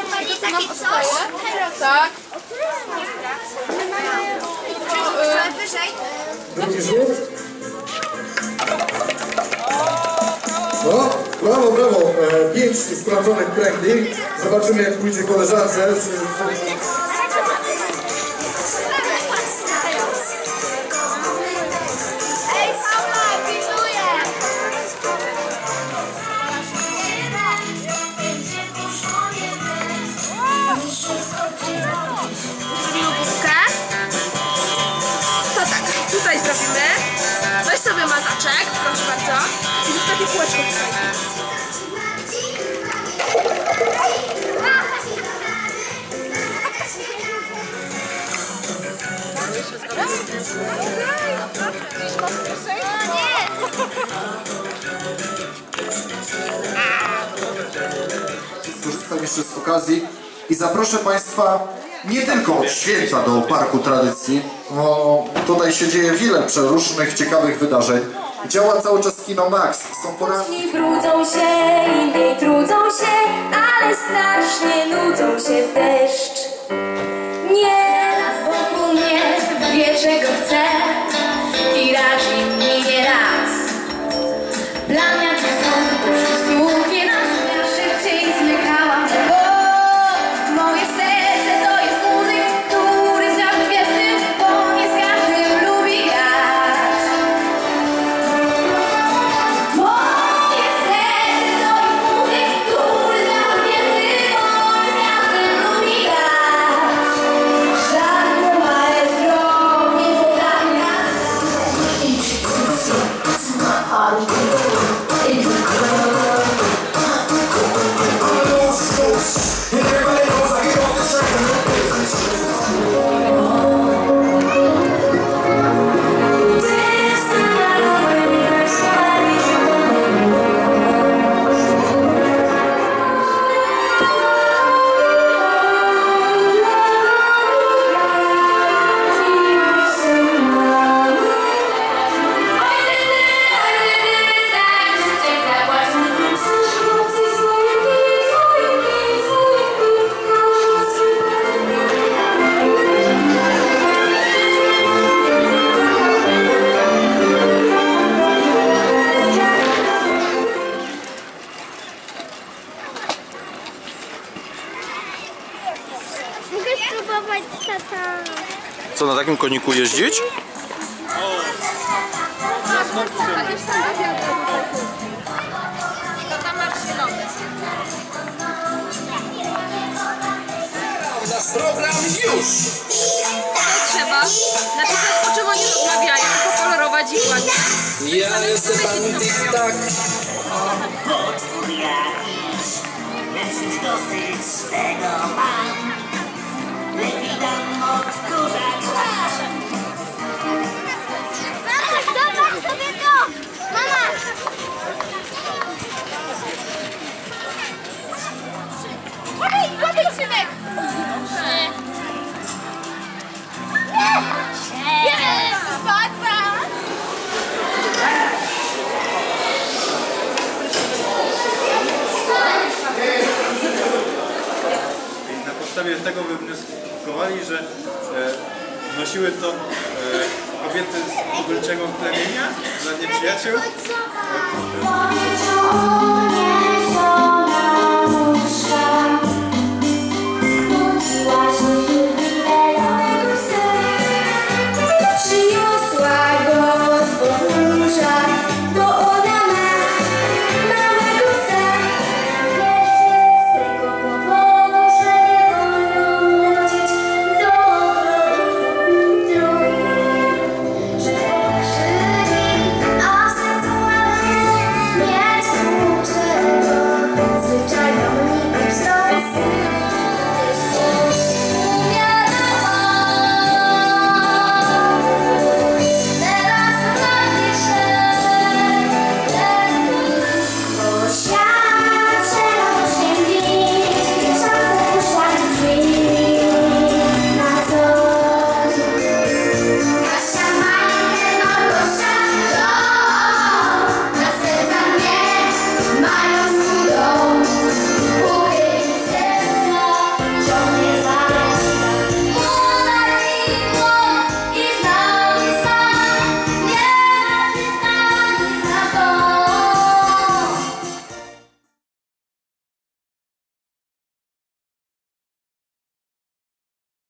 Pani takie coś? Tak. Wyżej. Drugi rzut. No, brawo, brawo. 5 sprawdzonych kręgli. Zobaczymy, jak pójdzie koleżance. Ej, Paula, pilnuję! Zrobimy główkę. To tak, tutaj zrobimy. Weź sobie mazaczek, proszę bardzo. I zrób takie kółeczko tutaj. Skorzystam jeszcze z okazji i zaproszę Państwa nie tylko od święta do Parku Tradycji, bo tutaj się dzieje wiele przeróżnych, ciekawych wydarzeń. Działa cały czas Kino Max. Są poranki. Inni brudzą się, inni trudzą się, ale strasznie nudzą się w deszcz. Nieraz wokół mnie wie, czego chce i razi mnie nieraz. Plan jak są słównie na szybciej zmykałam, bo moje serce to jest muzyk, który zna gwiazdy, bo nie z każdym lubi grać. Moje serce to jest muzyk, który zna gwiazdy, bo nie z każdym lubi grać. Żadne maestro nie potrafi nas. Mogę spróbować, tata. Co, na takim koniku jeździć? Nasz program już! Trzeba napisać, o czym oni rozmawiają, pokolorować ich ładnie. Ja jestem pan Tik-Tak. Lecz już dosyć tego mam. Lepiej dam odkurzać. Mama, zobacz sobie to! Mama! Ładej, synek! Jest! Łatwa! Na podstawie tego wywnioskowali, że nosiły to kobiety z tubylczego plemienia dla nieprzyjaciół.